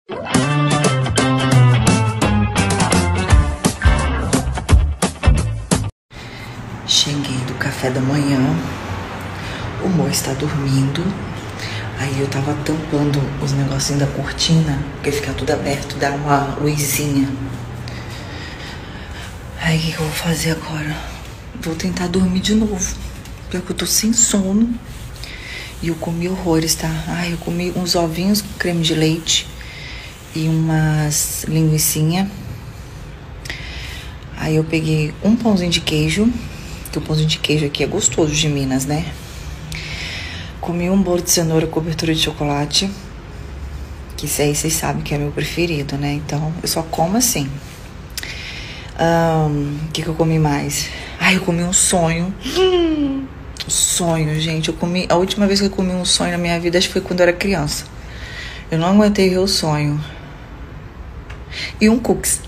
Cheguei do café da manhã, o Mo está dormindo, aí eu tava tampando os negocinhos da cortina, porque fica tudo aberto, dá uma luzinha. Aí o que eu vou fazer agora? Vou tentar dormir de novo, porque eu tô sem sono e eu comi horrores, tá? Ai, eu comi uns ovinhos com creme de leite e umas linguiçinha. Aí eu peguei um pãozinho de queijo, que o pãozinho de queijo aqui é gostoso de Minas, né? Comi um bolo de cenoura com cobertura de chocolate, que isso aí vocês sabem que é meu preferido, né? Então eu só como assim. O que eu comi mais? Ai, eu comi um sonho. Sonho, gente. A última vez que eu comi um sonho na minha vida, acho que foi quando eu era criança. Eu não aguentei ver o sonho. E um cookies.